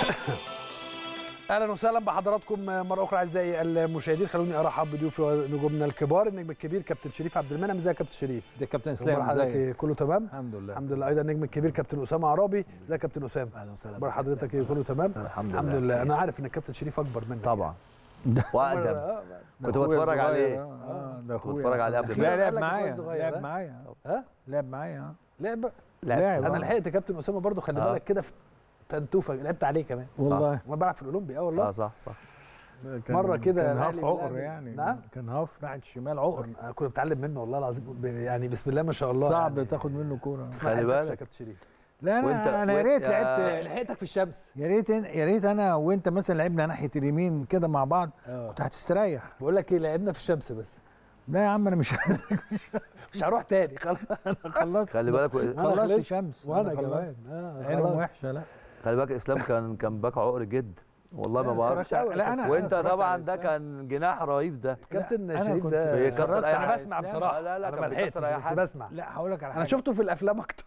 اهلا وسهلا بحضراتكم مره اخرى اعزائي المشاهدين. خلوني ارحب بضيوفي ونجومنا الكبار، النجم الكبير كابتن شريف عبد المنعم. ازيك يا كابتن شريف؟ ده كابتن اسلام، ازيك؟ كله تمام الحمد لله. الحمد لله. ايضا النجم الكبير كابتن اسامه عرابي. ازيك يا كابتن اسامه؟ اهلا وسهلا اخبار حضرتك كله تمام؟ الحمد لله. انا عارف ان الكابتن شريف اكبر منك طبعا واقدم. كنت بتفرج عليه كنت بتفرج عليه قبل لا ما لعب معايا لعب انا لحقت كابتن اسامه برضو، خلي بالك كده في تنتوفه لعبت عليه كمان والله. وانا بلعب في الاولمبي. والله صح مره كده كان هاف عقر يعني. نعم كان هاف ناحيه الشمال عقر. انا كنت بتعلم منه والله العظيم، يعني بسم الله ما شاء الله. صعب يعني تاخد منه كوره. خلي بالك يا كابتن شريف. لا انا يا ريت لعبت، لحقتك في الشمس. يا ريت انا وانت مثلا لعبنا ناحيه اليمين كده مع بعض كنت هتستريح. بقول لك ايه، لعبنا في الشمس بس. لا يا عم انا مش هروح تاني خلاص. انا خلصت. خلي بالك خلصت شمس وانا كمان عينهم وحشه. لا خلي بالك اسلام كان باك عقر جد والله ما بعرفش. لا انا وانت طبعا ده كان جناح رهيب. ده كابتن شريف ده بيكسر اي حاجه. انا بسمع بصراحه. لا انا ما لحقتش بس بسمع. لا هقول لك على حاجه، انا شفته في الافلام اكتر.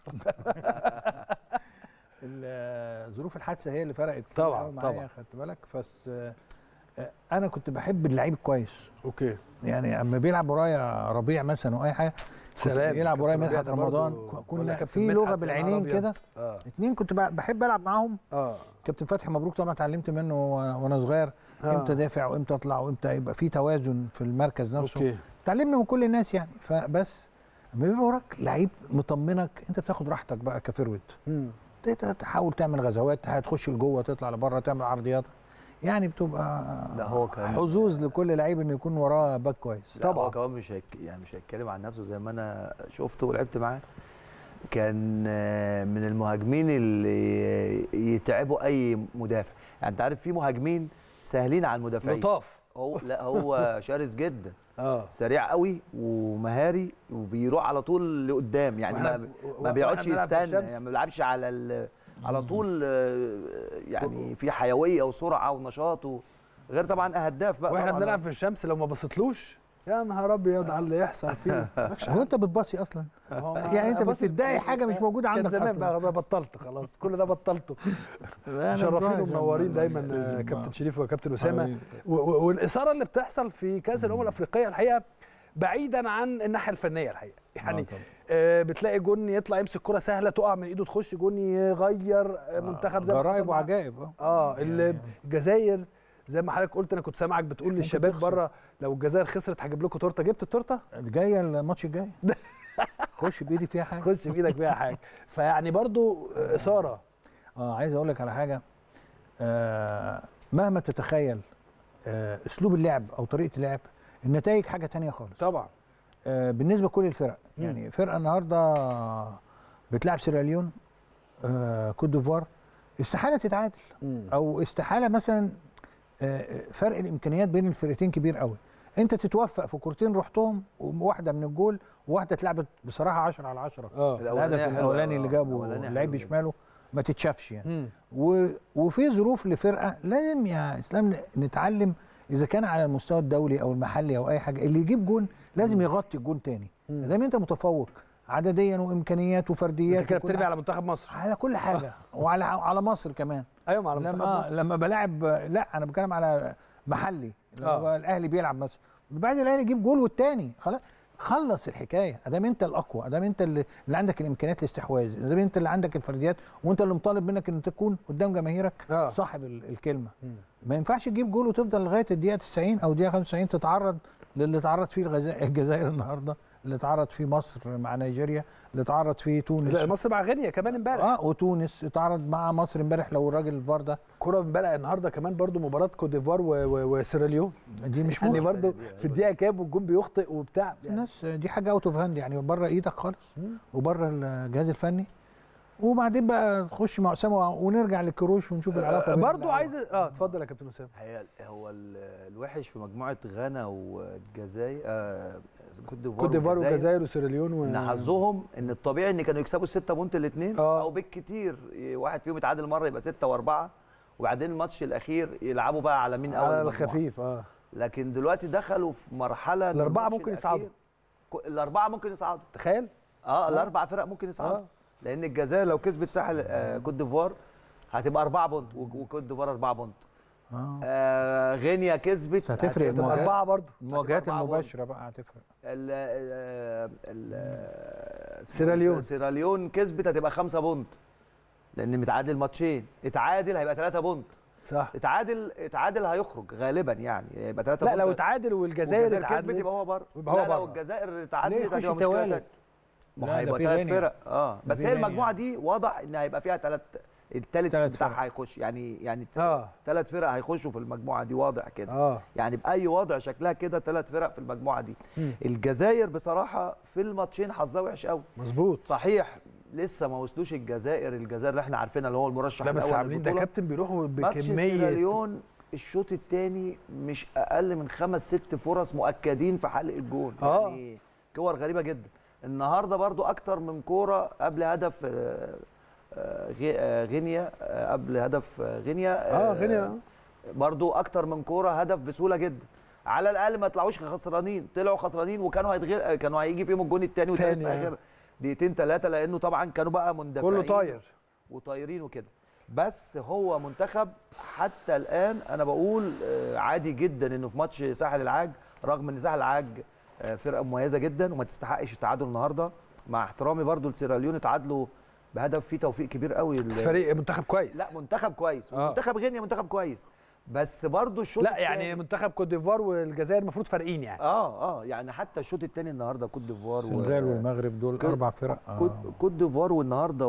ظروف الحادثه هي اللي فرقت طبعا معايا، خدت بالك. بس انا كنت بحب اللعيب الكويس. اوكي. يعني اما بيلعب ورايا ربيع مثلا او اي حاجه، سلام يلعب ورايا مدحت رمضان، كنا في لغه بالعينين كده. اتنين كنت بحب العب معاهم. كابتن فتحي مبروك طبعا اتعلمت منه وانا صغير امتى دافع وامتى اطلع وامتى يبقى في توازن في المركز نفسه. اوكي. اتعلمنا من كل الناس يعني. فبس اما بيبقى وراك لعيب مطمنك انت بتاخد راحتك بقى كفروت. تحاول تعمل غزوات، هتخش لجوه تطلع لبره تعمل عرضيات، يعني بتبقى هو حظوظ لكل لعيب انه يكون وراه باك كويس. طبعا هو كمان مش هيتكلم عن نفسه زي ما انا شفته ولعبت معاه. كان من المهاجمين اللي يتعبوا اي مدافع. يعني انت عارف في مهاجمين سهلين على المدافعين. لطاف. هو شرس جدا. سريع قوي ومهاري وبيروح على طول لقدام. يعني ما بيقعدش يستنى، يعني ما بيلعبش على طول. يعني في حيويه وسرعه ونشاط غير طبعا هداف بقى. واحنا بنلعب في الشمس لو ما بصيتلوش يا نهار ابيض على اللي يحصل فيه. هو انت بتبصي اصلا؟ يعني انت بتدعي حاجه مش موجوده عندك. كان زمان بقى بطلت خلاص، كل ده بطلته. مشرفين ومنورين دايما كابتن شريف وكابتن اسامه. والاثاره اللي بتحصل في كاس الامم الافريقيه الحقيقه بعيدا عن الناحيه الفنيه الحقيقه، يعني بتلاقي جون يطلع يمسك كره سهله تقع من ايده تخش جون يغير منتخب زي غرايب وعجائب. الجزائر زي ما حضرتك قلت. انا كنت سامعك بتقول للشباب بره لو الجزائر خسرت هجيب لكم تورته. جبت التورته؟ جايه الماتش الجاي. خش بايدي فيها حاجه. خش بايدك فيها حاجه. فيعني برضو اثاره. عايز اقول لك على حاجه. مهما تتخيل اسلوب اللعب او طريقه اللعب، النتائج حاجه ثانيه خالص. طبعا. بالنسبه لكل الفرق. يعني فرقه النهارده بتلعب سيراليون، كوت ديفوار، استحاله تتعادل. او استحاله مثلا فرق الامكانيات بين الفرقتين كبير قوي. انت تتوفق في كورتين رحتهم، واحده من الجول وواحده اتلعبت بصراحه 10 على 10. الهدف الاولاني اللي جابه اللعيب بشماله ما تتشافش يعني. وفي ظروف لفرقه لازم يا اسلام نتعلم اذا كان على المستوى الدولي او المحلي او اي حاجه، اللي يجيب جون لازم يغطي الجون تاني. دايما انت متفوق عدديا وامكانيات وفرديات. انت كده بترمي على منتخب مصر، على كل حاجه. وعلى مصر كمان. ايوه على منتخب مصر. لما بلاعب، لا انا بتكلم على محلي. لما الاهلي بيلعب مثلا بعد الاهلي يجيب جول والتاني خلاص خلص الحكايه. ادام انت الاقوى، ادام انت اللي عندك الامكانيات الاستحواذ، ادام انت اللي عندك الفرديات، وانت اللي مطالب منك ان تكون قدام جماهيرك صاحب الكلمه. ما ينفعش تجيب جول وتفضل لغايه الدقيقه 90 او الدقيقه 95 تتعرض للي اتعرض فيه الجزائر النهارده، اللي اتعرض فيه مصر مع نيجيريا، اللي اتعرض فيه تونس. لا مصر مع غينيا كمان امبارح. وتونس اتعرض مع مصر امبارح. لو الراجل الفار ده كره امبارح النهارده كمان برضو مباراه كوت ديفوار وسيراليون دي مش يعني برضو في الدقيقه كام والجون بيخطئ وبتاع يعني. الناس دي حاجه اوت اوف هاند يعني، بره ايدك خالص وبره الجهاز الفني. وبعدين بقى نخش مع اسامه ونرجع للكروش ونشوف العلاقه برضو عايز اتفضل يا كابتن اسامه. هو الوحش في مجموعه غانا والجزائر، كوت ديفوار والجزائر وسيراليون ان حظهم ان الطبيعي ان كانوا يكسبوا 6 بونت الاثنين او بالكتير واحد فيهم يتعادل مره يبقى 6 و4، وبعدين الماتش الاخير يلعبوا بقى على مين اول على الخفيف. لكن دلوقتي دخلوا في مرحله الاربعه ممكن يصعدوا. الاربعه ممكن يصعدوا، تخيل. الاربع فرق ممكن يصعدوا. لان الجزائر لو كسبت ساحل كوت ديفوار هتبقى 4 بونت، وكوت ديفوار 4 بونت. غينيا كسبت هتفرق المواجهات 4 برضه. المواجهات المباشره بقى هتفرق. سيراليون كسبت هتبقى 5 بونت لان متعادل ماتشين. اتعادل هيبقى 3 بونت. صح. اتعادل هيخرج غالبا يعني يبقى 3 بونت. لا لو اتعادل والجزائر كسبت يبقى هو بره. لا لو الجزائر اتعادلت هتبقى مشكله ثانيه. ما هيبقى 3 فرق. بس هي المجموعه دي واضح ان هيبقى فيها الثالث بتاعها هيخش يعني 3 فرق هيخشوا في المجموعه دي واضح كده. يعني باي وضع شكلها كده 3 فرق في المجموعه دي. الجزائر بصراحه في الماتشين حظها وحش قوي. مظبوط. صحيح لسه ما وصلوش الجزائر اللي احنا عارفينها اللي هو المرشح الاول. لا بس عاملين ده كابتن بيروحوا بكميه. ماتش سيراليون الشوط الثاني مش اقل من 5 6 فرص مؤكدين في حلق الجول. يعني كور غريبه جدا. النهارده برضو اكتر من كوره قبل هدف غينيا قبل هدف غينيا. غينيا برضو اكتر من كوره هدف بسهوله جدا. على الاقل ما طلعوش خسرانين، طلعوا خسرانين وكانوا كانوا هيجي فيهم الجون الثاني والثالث في اخر دقيقتين 3 لانه طبعا كانوا بقى مندفعين كله طاير وطايرين وكده. بس هو منتخب حتى الان انا بقول عادي جدا انه في ماتش ساحل العاج، رغم ان ساحل العاج فرقه مميزه جدا وما تستحقش التعادل النهارده، مع احترامي برضو لسيراليون اتعادلوا بهدف فيه توفيق كبير قوي. بس فريق منتخب كويس. لا منتخب كويس ومنتخب غينيا منتخب كويس، بس برضو الشوط لا يعني منتخب كوت ديفوار والجزائر المفروض فارقين يعني. يعني حتى الشوط الثاني النهارده كوت ديفوار السنغال والمغرب دول 4 فرق. كوت ديفوار والنهارده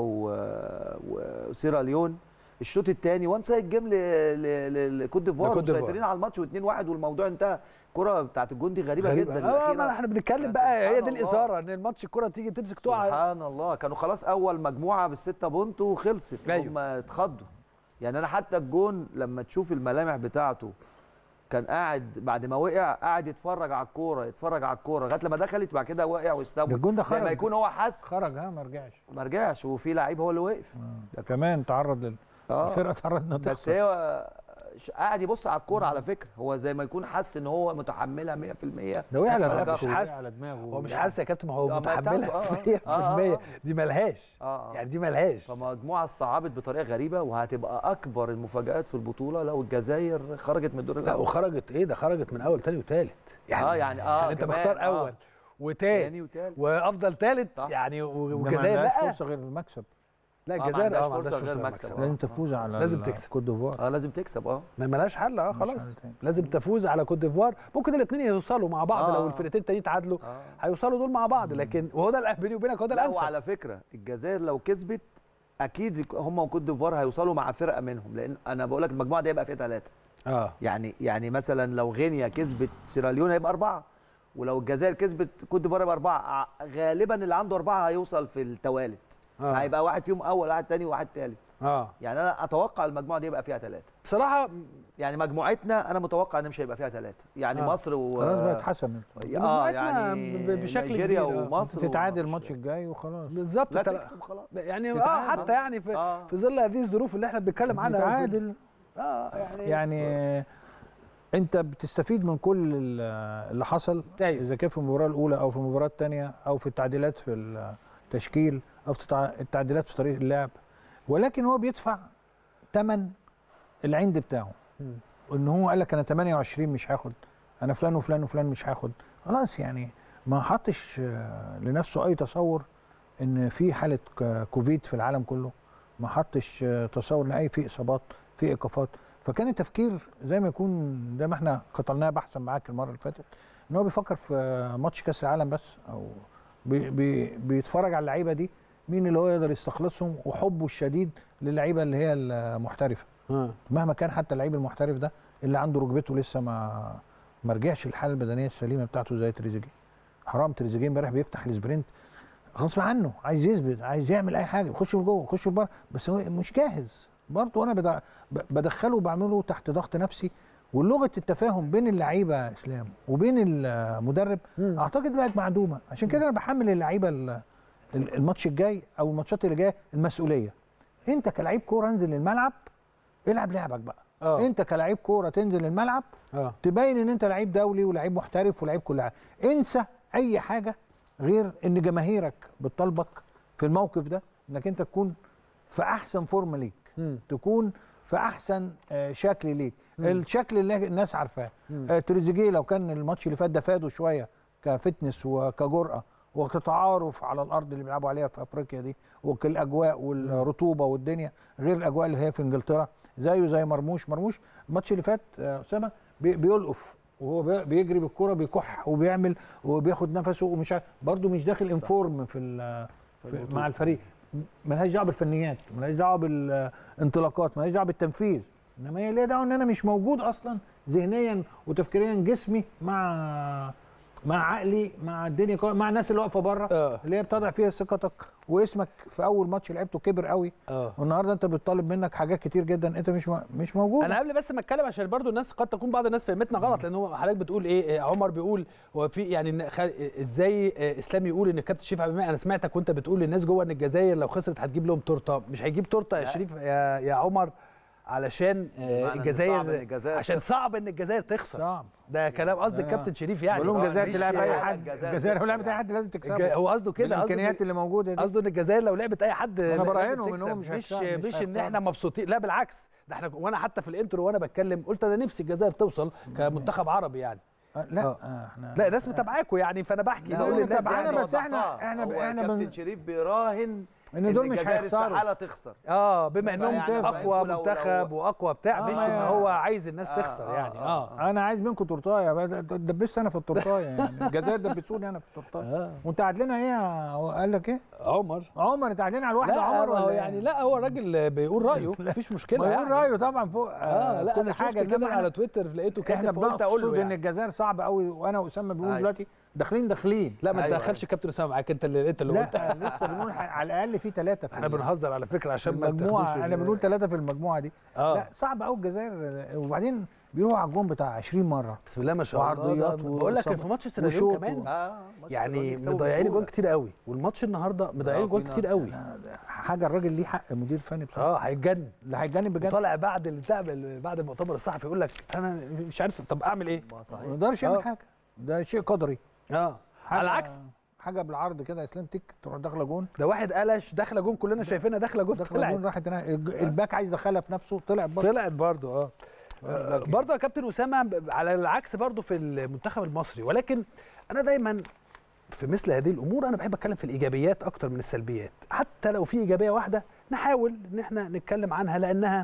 وسيراليون الشوط الثاني وان سايد جيم لكوت ديفوار مسيطرين على الماتش و2-1 والموضوع انتهى. الكره بتاعت الجون دي غريبه جدا. ما احنا بنتكلم بقى هي دي الاثاره ان الماتش الكره تيجي تمسك تقع. سبحان الله كانوا خلاص اول مجموعه بال6 بونت وخلصت. هم اتخضوا يعني. انا حتى الجون لما تشوف الملامح بتاعته كان قاعد بعد ما وقع قاعد يتفرج على الكوره لغايه لما دخلت بعد كده وقع واستوى. الجون ده خرج زي ما يكون هو حس خرج ما رجعش وفي لعيب هو اللي وقف. ده كمان تعرض الفرقه تعرضت انها بس هو قاعد يبص على الكوره على فكره. هو زي ما يكون حس ان هو متحملها 100%. ده وقع على مش حاسس على دماغه. هو مش حاسس يا كابتن. ما هو متحملها 100%. دي ملهاش يعني دي ملهاش. فمجموعه صعبت بطريقه غريبه وهتبقى اكبر المفاجآت في البطوله لو الجزائر خرجت من الدور الاول. لا وخرجت ده خرجت من اول ثاني وثالث يعني انت مختار اول وثاني وافضل ثالث يعني والجزائر لا فرصه غير المكسب. لا الجزائر ما عندهاش فرصه غير المكسب. لازم تفوز على لازم تكسب كوت ديفوار. لازم تكسب ما مالهاش حل. خلاص لازم تفوز على كوت ديفوار. ممكن الاثنين يوصلوا مع بعض لو الفرقتين التانيين تعادلوا هيوصلوا دول مع بعض. لكن وهو ده بيني وبينك هو ده الانسب. وعلى فكره الجزائر لو كسبت اكيد هم وكوت ديفوار هيوصلوا مع فرقه منهم، لان انا بقول لك المجموعه دي هيبقى فيها 3. يعني مثلا لو غينيا كسبت سيراليون هيبقى 4 ولو الجزائر كسبت كوت ديفوار يبقى 4. غالبا اللي عنده 4 هيوصل في التوالت. هيبقى واحد فيهم اول واحد ثاني وواحد ثالث. يعني انا اتوقع المجموعه دي يبقى فيها 3 بصراحه. يعني مجموعتنا انا متوقع ان مش هيبقى فيها 3 يعني مصر خلاص بقت اتحسمت. يعني نيجيريا ومصر تتعادل الماتش الجاي وخلاص. بالظبط. لا تكسب خلاص يعني حتى يعني في ظل هذه الظروف اللي احنا بنتكلم عنها تتعادل. يعني انت بتستفيد من كل اللي حصل. اذا كان في المباراه الاولى او في المباراه الثانيه او في التعديلات في التشكيل او في التعديلات في طريقه اللعب، ولكن هو بيدفع ثمن العند بتاعه. ان هو قال لك انا 28 مش هاخد، انا فلان وفلان وفلان مش هاخد. خلاص يعني ما حطش لنفسه اي تصور ان في حاله كوفيد في العالم كله، ما حطش تصور ان في اصابات في ايقافات. فكان التفكير زي ما يكون زي ما احنا قتلناها بحثا معاك المره اللي فاتت، ان هو بيفكر في ماتش كاس العالم بس، او بيتفرج على اللعيبه دي مين اللي هو يقدر يستخلصهم، وحبه الشديد للعيبه اللي هي المحترفه. مهما كان حتى اللعيب المحترف ده اللي عنده ركبته لسه ما رجعش الحاله البدنيه السليمه بتاعته زي تريزيجيه. حرام تريزيجيه امبارح بيفتح السبرنت غصب عنه، عايز يثبت، عايز يعمل اي حاجه، يخش لجوه يخش لبره، بس هو مش جاهز برضه. وانا بدخله وبعمله تحت ضغط نفسي. ولغه التفاهم بين اللعيبه اسلام وبين المدرب اعتقد بقت معدومه. عشان كده انا بحمل اللعيبه الماتش الجاي او الماتشات اللي جايه المسؤوليه. انت كلاعب كوره انزل الملعب العب لعبك بقى. انت كلاعب كوره تنزل الملعب تبين ان انت لعيب دولي ولعيب محترف ولعيب كل حاجه. انسى اي حاجه غير ان جماهيرك بتطالبك في الموقف ده انك انت تكون في احسن فورمه ليك. تكون في احسن شكل ليك، الشكل اللي الناس عارفاه. تريزيجيه لو كان الماتش اللي فات ده فاده شويه كفتنس وكجرأه وكتعارف على الارض اللي بيلعبوا عليها في افريقيا دي، والاجواء والرطوبه والدنيا غير الاجواء اللي هي في انجلترا، زي مرموش الماتش اللي فات اسامه بيلقف وهو بيجري بالكرة بيكح وبيعمل وبياخد نفسه ومش برضه مش داخل انفورم مع الفريق. ملهاش دعوه بالفنيات، ملهاش دعوه بالانطلاقات، ملهاش دعوه بالتنفيذ، انما هي ليها دعوه ان انا مش موجود اصلا ذهنيا وتفكيريا، جسمي مع عقلي مع الدنيا مع الناس اللي واقفه بره اللي هي بتضع فيها ثقتك، واسمك في اول ماتش لعبته كبر قوي. والنهارده انت بتطالب منك حاجات كتير جدا انت مش موجود. انا قبل بس ما اتكلم عشان برضو الناس قد تكون بعض الناس فهمتنا غلط، لان هو حضرتك بتقول ايه، عمر بيقول هو في يعني ازاي اسلام يقول ان الكابتن شريف عبد المنعم، انا سمعتك وانت بتقول للناس جوه ان الجزائر لو خسرت هتجيب لهم تورته. مش هيجيب تورته يا شريف يا عمر، علشان الجزائر عشان صعب ان الجزائر تخسر. صعب ده كلام قصد الكابتن شريف يعني. بقول لهم الجزائر تلعب اي حد، الجزائر لو لعبت اي حد لازم تكسبه. هو قصده كده، الامكانيات اللي موجوده دي، قصده ان الجزائر لو لعبت اي حد انا براهنهم ان هو مش ان احنا مبسوطين، لا بالعكس، ده احنا وانا حتى في الانترو وانا بتكلم قلت انا نفسي الجزائر توصل كمنتخب عربي يعني. لا احنا لا الناس متابعاكوا يعني، فانا بحكي بقول للناس يعني بس احنا كابتن شريف بيراهن ان دول مش هيخسروا، استحاله تخسر. بما انهم يعني اقوى منتخب واقوى بتاع، مش ان هو عايز الناس تخسر يعني. انا عايز منكم تورتايه، دبست انا في التورتايه يعني. الجزائر دبسوني انا في التورتايه. وانت قاعد لنا ايه؟ قال لك ايه؟ عمر انت قاعد لنا على الواحده عمر ولا يعني؟ لا هو الراجل بيقول رايه، مفيش مشكله يعني. بيقول رايه طبعا فوق لا كل حاجه كده على تويتر لقيته كاتب، فقلت اقول له ان الجزائر صعبه قوي، وانا واسامه بنقول دلوقتي داخلين. لا ما تدخلش كابتن اسامه معاك، انت اللي قلت. لا لسه بنقول على الاقل في 3 احنا بنهزر على فكره عشان ما المجموعه، احنا بنقول 3 في المجموعه دي. لا صعب قوي الجزائر، وبعدين بيروحوا على الجون بتاع 20 مره بسم الله ما شاء الله. وعرضيات بقول لك في ماتش سيراليون كمان يعني مضيعين جون كتير قوي، والماتش النهارده مضيعين جون كتير قوي. حاجه الراجل ليه حق، مدير فني بصراحه. هيتجنن، اللي هيتجنن بجد. طالع بعد بعد المؤتمر الصحفي يقول لك انا مش عارف طب اعمل ايه. ما يقدرش يعمل حاجه، ده شيء قدري. على العكس حاجه بالعرض كده اسلام تك تروح داخله جون، ده واحد قلش داخله جون، كلنا شايفينها داخله جون، طلعت راحت الباك عايز يدخلها في نفسه، طلعت برضه برضه يا كابتن اسامه. على العكس برضه في المنتخب المصري، ولكن انا دايما في مثل هذه الامور انا بحب اتكلم في الايجابيات اكتر من السلبيات، حتى لو في ايجابيه واحده نحاول ان احنا نتكلم عنها، لانها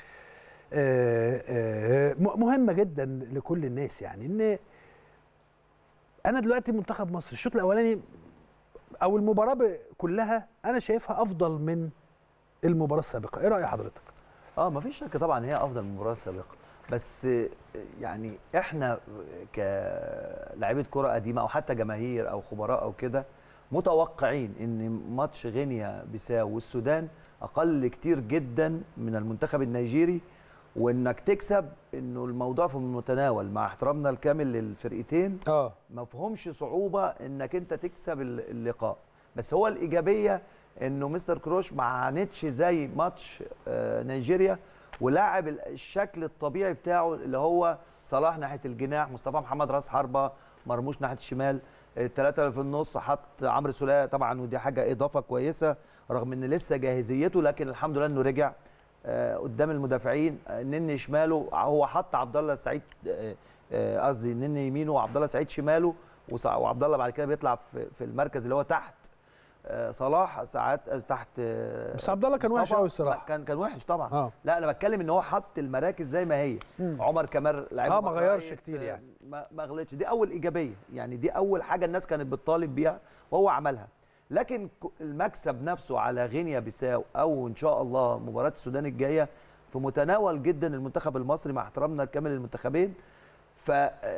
مهمه جدا لكل الناس. يعني ان انا دلوقتي منتخب مصر الشوط الاولاني او المباراه كلها انا شايفها افضل من المباراه السابقه. ايه راي حضرتك؟ مفيش شك طبعا هي افضل من المباراه السابقه، بس يعني احنا كلاعيبه كره قديمه او حتى جماهير او خبراء او كده متوقعين ان ماتش غينيا بيساو والسودان اقل كتير جدا من المنتخب النيجيري، وانك تكسب انه الموضوع في المتناول مع احترامنا الكامل للفرقتين. ما فيهمش صعوبه انك انت تكسب اللقاء، بس هو الايجابيه انه مستر كروش ما عانتش زي ماتش نيجيريا، ولاعب الشكل الطبيعي بتاعه اللي هو صلاح ناحيه الجناح، مصطفى محمد راس حربه، مرموش ناحيه الشمال، الثلاثه اللي في النص حط عمرو سوليه طبعا، ودي حاجه اضافه كويسه رغم ان لسه جاهزيته، لكن الحمد لله انه رجع قدام المدافعين. نني شماله، هو حط عبد الله السعيد، قصدي نني يمينه وعبد الله سعيد شماله، وعبد الله بعد كده بيطلع في المركز اللي هو تحت صلاح، ساعات تحت. بس عبد الله كان وحش قوي الصراحه، كان وحش طبعا. لا انا بتكلم ان هو حط المراكز زي ما هي. عمر كمال لعيب ما غيرش كتير يعني، ما غلطش، دي اول ايجابيه يعني، دي اول حاجه الناس كانت بتطالب بيها وهو عملها. لكن المكسب نفسه على غينيا بيساو او ان شاء الله مباراه السودان الجايه في متناول جدا المنتخب المصري مع احترامنا الكامل للمنتخبين. ف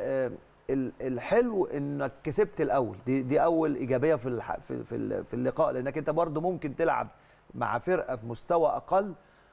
الحلو انك كسبت الاول، دي اول ايجابيه في اللقاء، لانك انت برضو ممكن تلعب مع فرقه في مستوى اقل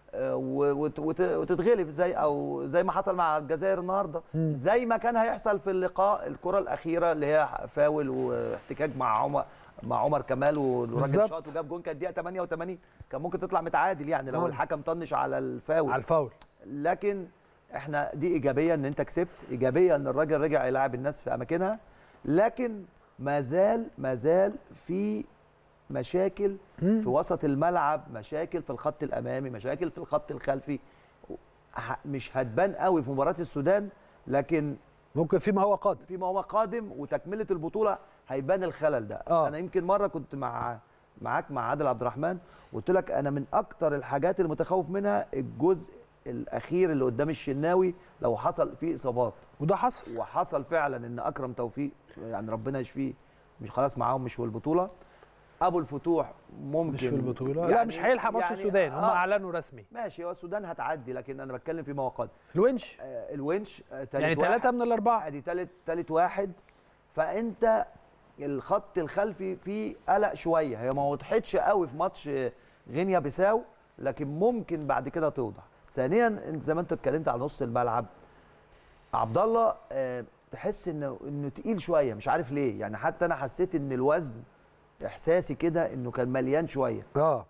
وتتغلب زي ما حصل مع الجزائر النهارده، زي ما كان هيحصل في اللقاء الكره الاخيره اللي هي فاول واحتكاك مع عمر كمال، والراجل شاط وجاب جون، كانت دقيقه 88 كان ممكن تطلع متعادل يعني لو الحكم طنش على الفاول. لكن احنا دي ايجابيه ان انت كسبت، ايجابيه ان الراجل رجع يلاعب الناس في اماكنها، لكن ما زال في مشاكل في وسط الملعب، مشاكل في الخط الامامي، مشاكل في الخط الخلفي. مش هتبان قوي في مباراه السودان، لكن ممكن فيما هو قادم وتكمله البطوله هيبان الخلل ده. انا يمكن مره كنت معاك مع عادل عبد الرحمن، قلت لك انا من اكتر الحاجات اللي متخوف منها الجزء الاخير اللي قدام الشناوي لو حصل فيه اصابات، وده حصل وحصل فعلا. ان اكرم توفيق يعني ربنا يشفيه مش خلاص معاهم، مش في البطوله. ابو الفتوح ممكن مش في البطوله يعني، لا مش هيلحق ماتش السودان، هم اعلنوا رسمي. ماشي، هو السودان هتعدي، لكن انا بتكلم في مواقع الونش يعني 3 من الاربعه، ادي ثالث واحد. فانت الخط الخلفي فيه قلق شويه، هي ما وضحتش قوي في ماتش غينيا بيساو، لكن ممكن بعد كده توضح. ثانيا زي ما انت اتكلمت على نص الملعب، عبد الله تحس انه تقيل شويه، مش عارف ليه يعني. حتى انا حسيت ان الوزن، احساسي كده انه كان مليان شويه،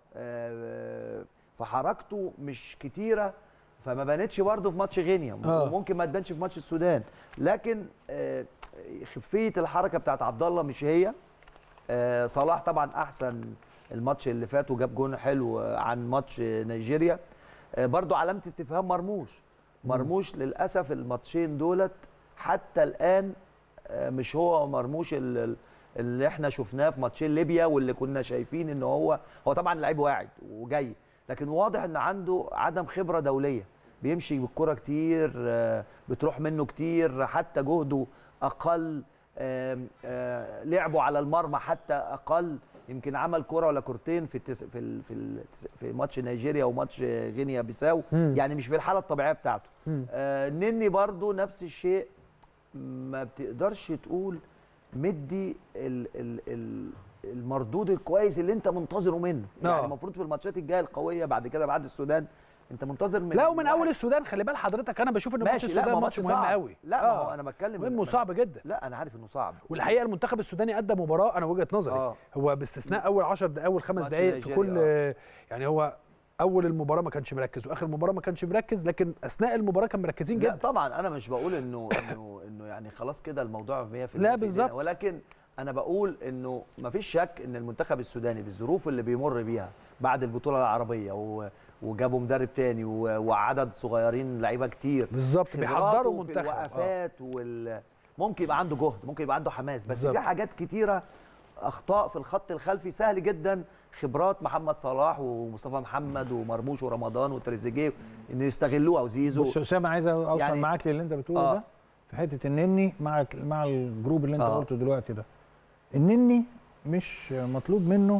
فحركته مش كتيره، فما بانتش برده في ماتش غينيا، وممكن ما تبانش في ماتش السودان. لكن خفيه الحركه بتاعت عبد الله مش هي. صلاح طبعا احسن الماتش اللي فات وجاب جون حلو عن ماتش نيجيريا. برضو علامه استفهام مرموش للاسف الماتشين دولت حتى الان مش هو مرموش اللي احنا شفناه في ماتشين ليبيا، واللي كنا شايفين ان هو طبعا لعيب واعد وجاي، لكن واضح ان عنده عدم خبره دوليه، بيمشي بالكره كتير، بتروح منه كتير، حتى جهده اقل، لعبه على المرمى حتى اقل. يمكن عمل كره ولا كورتين في ماتش نيجيريا وماتش غينيا بيساو، يعني مش في الحاله الطبيعيه بتاعته. نني برضو نفس الشيء، ما بتقدرش تقول مدي المردود الكويس اللي انت منتظره منه. يعني المفروض في الماتشات الجايه القويه بعد كده بعد السودان انت منتظر من لا، ومن اول السودان خلي بال حضرتك، انا بشوف ان ماتش السودان ماتش مهم قوي. لا ما هو انا بتكلم مهم وصعب جدا. لا انا عارف انه صعب، والحقيقه المنتخب السوداني ادى مباراه، انا وجهه نظري هو باستثناء اول 10 دقائق اول 5 دقائق في كل يعني هو اول المباراه ما كانش مركز واخر المباراه ما كانش مركز، لكن اثناء المباراه كانوا مركزين جدا. لا طبعا انا مش بقول انه يعني خلاص كده الموضوع 100%، لا بالظبط، ولكن انا بقول انه ما فيش شك ان المنتخب السوداني بالظروف اللي بيمر بيها بعد البطوله العربيه وجابوا مدرب تاني وعدد صغيرين لعيبه كتير بالظبط بيحضروا منتخب، الوقفات ممكن يبقى عنده جهد، ممكن يبقى عنده حماس، بس بالزبط. في حاجات كتيره، اخطاء في الخط الخلفي سهل جدا. خبرات محمد صلاح ومصطفى محمد ومرموش ورمضان وتريزيجيه ان يستغلوها، وزيزو. بص اسامه، عايز اوصل يعني معاك للي انت بتقوله ده في حته النني مع الجروب اللي انت قلته دلوقتي ده. النني مش مطلوب منه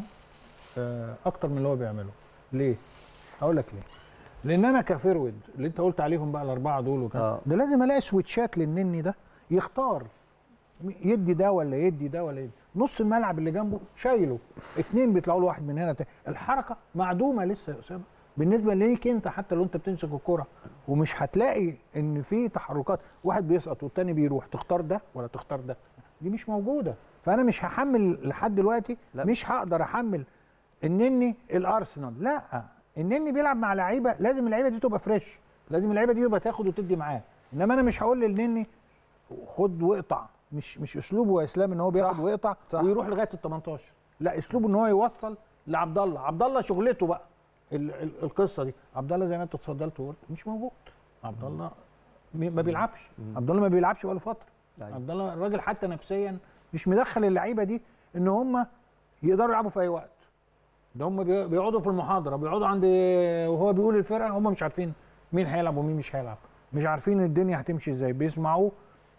اكتر من اللي هو بيعمله. ليه؟ هقول لك ليه. لان انا كفيرود اللي انت قلت عليهم بقى الاربعه دول وكده، ده لازم الاقي سويتشات للنني ده يختار يدي ده ولا يدي ده ولا يدي. نص الملعب اللي جنبه شايله، 2 بيطلعوا له واحد من هنا الحركه معدومه لسه يا اسامه بالنسبه ليك انت، حتى لو انت بتمسك الكره ومش هتلاقي ان في تحركات، واحد بيسقط والتاني بيروح، تختار ده ولا تختار ده، دي مش موجوده. فانا مش هحمل لحد دلوقتي، مش هقدر احمل النني الارسنال. لا، النني بيلعب مع لعيبه، لازم اللعيبه دي تبقى فريش، لازم اللعيبه دي تبقى تاخد وتدي معاه. انما انا مش هقول للنني خد واقطع، مش اسلوبه يا اسلام ان هو بياخد ويقطع ويروح لغايه ال 18. لا، اسلوبه ان هو يوصل لعبد الله. عبد الله شغلته بقى القصه دي. عبد الله زي ما انت اتفضلت وقلت مش موجود. عبد الله ما بيلعبش، عبد الله ما بيلعبش بقاله فتره. عبد الله الراجل حتى نفسيا مش مدخل اللعيبه دي ان هم يقدروا يلعبوا في اي وقت. ده هم بيقعدوا في المحاضره، بيقعدوا عند وهو بيقول الفرقه، هم مش عارفين مين هيلعب ومين مش هيلعب، مش عارفين الدنيا هتمشي ازاي، بيسمعوه.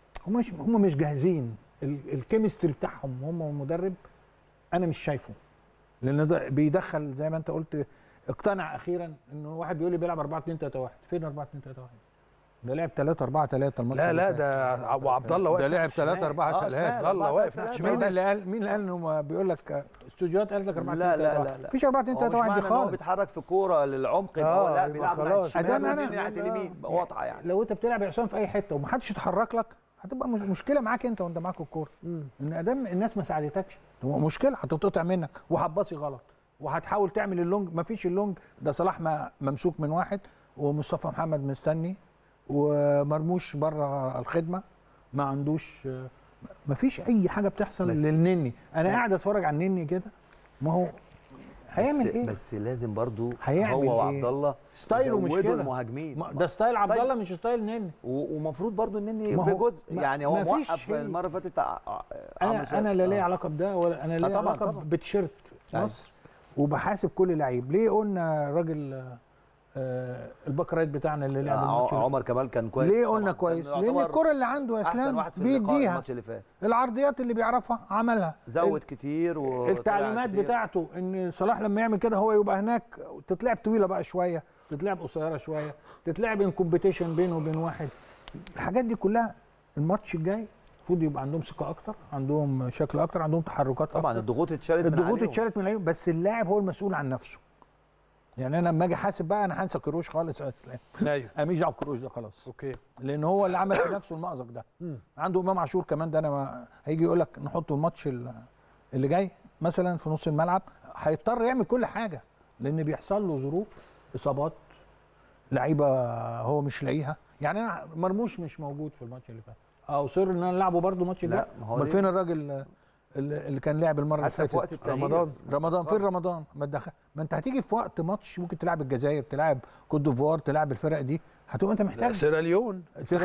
هم مش جاهزين. الكيمستري بتاعهم هم والمدرب انا مش شايفه، لان ده بيدخل زي ما انت قلت. اقتنع اخيرا انه واحد بيقول لي بيلعب 4-2-3-1. فين 4-2-3-1؟ ده لعب 3-4-3 الماتش. لا ده وعبد الله واقف، ده لعب 3-4-3. عبد الله واقف. مين اللي قال انه بيقول لك استوديوهات قالت لك 4-2-3-1؟ لا مفيش 4-2-3-1 دي خالص. هو بيتحرك في كوره للعمق، هو لا بيلعب خلاص ناحيه اليمين واضحه. يعني لو انت بتلعب يا عصام في اي حته ومحدش يتحرك لك، هتبقى مشكله معاك انت وانت معاك الكوره. ان ادام الناس ما ساعدتكش تبقى مشكله، هتتقطع منك وهتباصي غلط وهتحاول تعمل اللونج. مفيش اللونج ده. صلاح ممسوك من واحد، ومصطفى محمد مستني، ومرموش بره الخدمه، ما عندوش، مفيش اي حاجه بتحصل للنني. انا قاعد اتفرج على النني كده، ما هو هيعمل ايه؟ بس لازم برضو هو وعبد الله ستايله مش كده المهاجمين ده ستايل عبد الله مش ستايل نني. ومفروض برضو النني في جزء يعني هو موقف المره اللي فاتت. انا لا ليا علاقه بده ولا انا ليا علاقه بتيشيرت مصر وبحاسب كل لعيب. ليه قلنا الراجل الباك رايت بتاعنا اللي لعب عمر كمال كان كويس. ليه قلنا كويس؟ لان الكره اللي عنده يا اسلام بيديها، العرضيات اللي بيعرفها عملها، زود كتير التعليمات بتاعته ان صلاح لما يعمل كده هو يبقى هناك، تتلعب طويله بقى شويه، تتلعب قصيره شويه، تتلعب ان كومبيتيشن بينه وبين واحد. الحاجات دي كلها الماتش الجاي المفروض يبقى عندهم ثقه اكتر، عندهم شكل اكتر، عندهم تحركات طبعا أكتر. الضغوط اتشالت من عليهم، بس اللاعب هو المسؤول عن نفسه. يعني انا لما اجي احاسب بقى انا هنسى كروش خالص. ايوه مش دعوه كروش ده خلاص. اوكي. لان هو اللي عمل في نفسه المأزق ده. عنده امام عاشور كمان ده، انا هيجي يقول لك نحطه الماتش اللي جاي مثلا في نص الملعب، هيضطر يعمل كل حاجه لان بيحصل له ظروف اصابات لعيبه هو مش لاقيها. يعني انا مرموش مش موجود في الماتش اللي فات، اصر ان انا العبه برده الماتش ده. امال فين الراجل اللي كان لعب المره اللي فاتت؟ في وقت رمضان فين رمضان؟ ما انت هتيجي في وقت ماتش ممكن تلعب الجزائر، تلعب كوت ديفوار، تلعب الفرق دي، هتبقى انت محتاج سيراليون،